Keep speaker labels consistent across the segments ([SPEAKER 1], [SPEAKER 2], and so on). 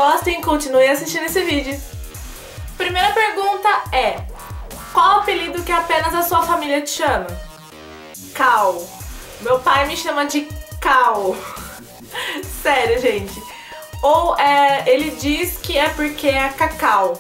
[SPEAKER 1] gostem e continuem assistindo esse vídeo. Primeira pergunta é: qual o apelido que apenas a sua família te chama? Cal. Meu pai me chama de Cal. Sério, gente. Ou ele diz que é porque é Cacau.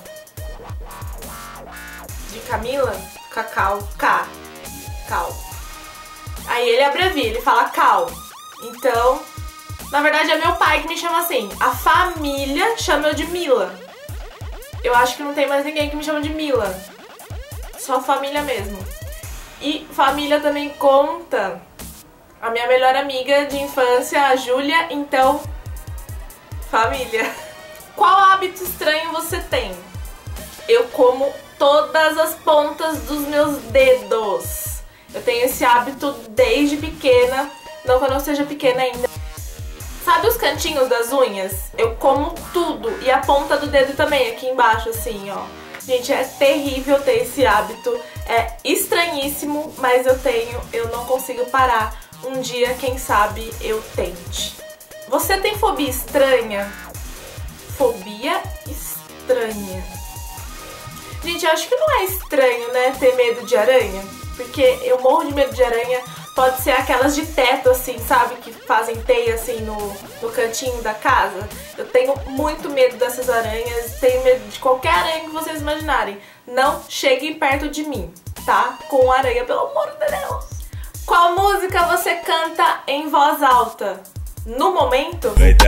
[SPEAKER 1] De Camila? Cacau. K. Cal. Aí ele abrevia, ele fala Cal. Então, na verdade é meu pai que me chama assim. A família chama eu de Mila. Eu acho que não tem mais ninguém que me chama de Mila. Só família mesmo. E família também conta a minha melhor amiga de infância, a Júlia, então, família. Qual hábito estranho você tem? Eu como todas as pontas dos meus dedos. Eu tenho esse hábito desde pequena, não que eu não seja pequena ainda. Sabe os cantinhos das unhas? Eu como tudo, e a ponta do dedo também, aqui embaixo, assim, ó. Gente, é terrível ter esse hábito, é estranhíssimo, mas eu não consigo parar. Um dia, quem sabe, eu tente. Você tem fobia estranha? Fobia estranha. Gente, eu acho que não é estranho, né, ter medo de aranha. Porque eu morro de medo de aranha. Pode ser aquelas de teto, assim, sabe? Que fazem teia, assim, no cantinho da casa. Eu tenho muito medo dessas aranhas. Tenho medo de qualquer aranha que vocês imaginarem. Não cheguem perto de mim, tá? Com aranha, pelo amor de Deus. Qual música você canta em voz alta? No momento?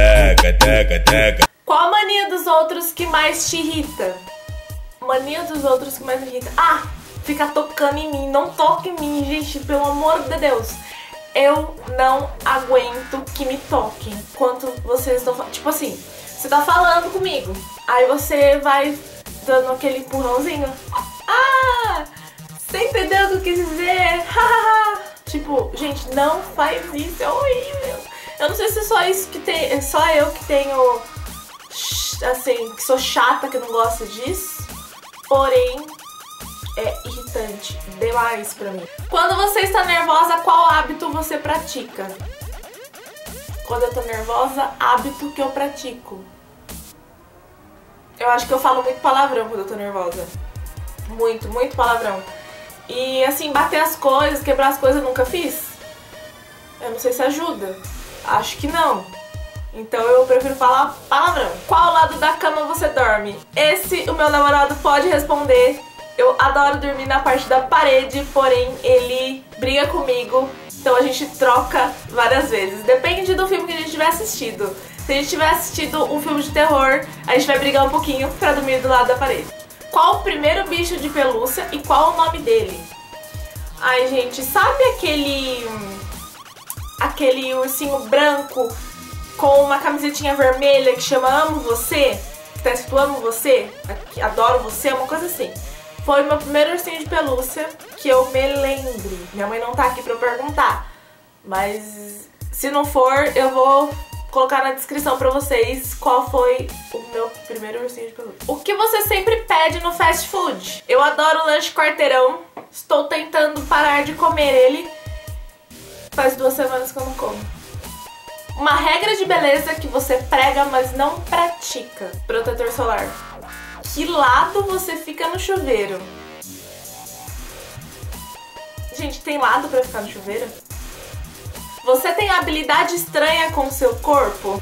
[SPEAKER 1] Qual a mania dos outros que mais te irrita? Mania dos outros que mais me irrita? Ah! Fica tocando em mim, não toque em mim, gente, pelo amor de Deus. Eu não aguento que me toquem enquanto vocês estão falando. Tipo assim, você tá falando comigo, aí você vai dando aquele empurrãozinho. Ah! Você entendeu o que eu quis dizer? Tipo, gente, não faz isso, é horrível. Eu não sei se é só isso que tem, é só eu que tenho, assim, que sou chata, que não gosto disso. Porém, é irritante demais pra mim. Quando você está nervosa, qual hábito você pratica? Quando eu tô nervosa, hábito que eu pratico. Eu acho que eu falo muito palavrão quando eu tô nervosa. Muito, muito palavrão. E assim, bater as coisas, quebrar as coisas eu nunca fiz. Eu não sei se ajuda. Acho que não. Então eu prefiro falar palavrão. Qual lado da cama você dorme? Esse o meu namorado pode responder. Eu adoro dormir na parte da parede, porém ele briga comigo, então a gente troca várias vezes. Depende do filme que a gente tiver assistido. Se a gente tiver assistido um filme de terror, a gente vai brigar um pouquinho pra dormir do lado da parede. Qual o primeiro bicho de pelúcia e qual o nome dele? Ai, gente, sabe aquele ursinho branco com uma camisetinha vermelha que chama Amo Você? Que tá escrito Amo Você? Adoro Você, uma coisa assim. Foi o meu primeiro ursinho de pelúcia que eu me lembre. Minha mãe não tá aqui pra eu perguntar. Mas se não for, eu vou colocar na descrição pra vocês qual foi o meu primeiro ursinho de pelúcia. O que você sempre pede no fast food? Eu adoro lanche quarteirão. Estou tentando parar de comer ele. Faz 2 semanas que eu não como. Uma regra de beleza que você prega, mas não pratica. Protetor solar. Que lado você fica no chuveiro? Gente, tem lado pra ficar no chuveiro? Você tem habilidade estranha com o seu corpo?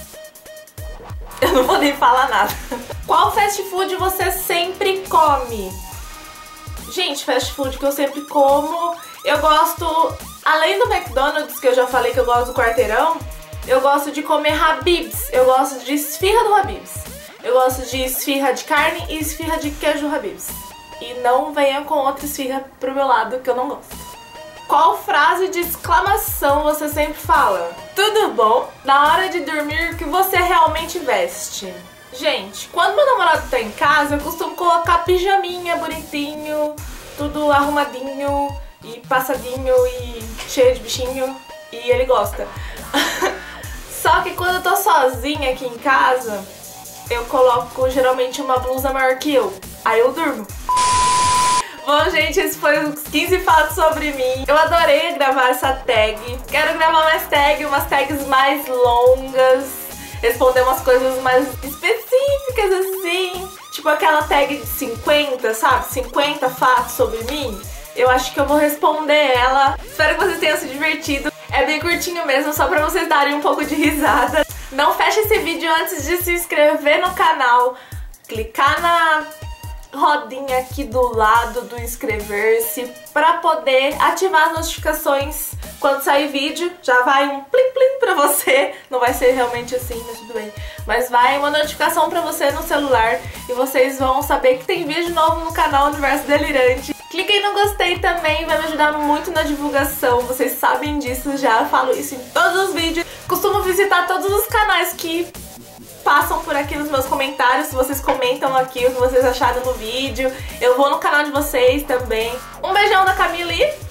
[SPEAKER 1] Eu não vou nem falar nada. Qual fast food você sempre come? Gente, fast food que eu sempre como, eu gosto, além do McDonald's, que eu já falei que eu gosto do quarteirão, eu gosto de comer Habib's, eu gosto de esfirra do Habib's. Eu gosto de esfirra de carne e esfirra de queijo Habib's. E não venha com outra esfirra pro meu lado que eu não gosto. Qual frase de exclamação você sempre fala? Tudo bom? Na hora de dormir, o que você realmente veste? Gente, quando meu namorado tá em casa, eu costumo colocar pijaminha bonitinho, tudo arrumadinho e passadinho e cheio de bichinho. E ele gosta. Só que quando eu tô sozinha aqui em casa, eu coloco geralmente uma blusa maior que eu. Aí eu durmo. Bom, gente, esse foi os 15 fatos sobre mim. Eu adorei gravar essa tag. Quero gravar mais tag, umas tags mais longas. responder umas coisas mais específicas assim, tipo aquela tag de 50, sabe? 50 fatos sobre mim. Eu acho que eu vou responder ela. Espero que vocês tenham se divertido. É bem curtinho mesmo, só pra vocês darem um pouco de risada. Não feche esse vídeo antes de se inscrever no canal, clicar na rodinha aqui do lado do inscrever-se pra poder ativar as notificações quando sair vídeo. Já vai um plim plim pra você, não vai ser realmente assim, mas tudo bem, mas vai uma notificação pra você no celular e vocês vão saber que tem vídeo novo no canal Universo Delirante. Cliquem no gostei também, vai me ajudar muito na divulgação, vocês sabem disso já, falo isso em todos os vídeos. Costumo visitar todos os canais que passam por aqui nos meus comentários, vocês comentam aqui o que vocês acharam no vídeo. Eu vou no canal de vocês também. Um beijão da Camila e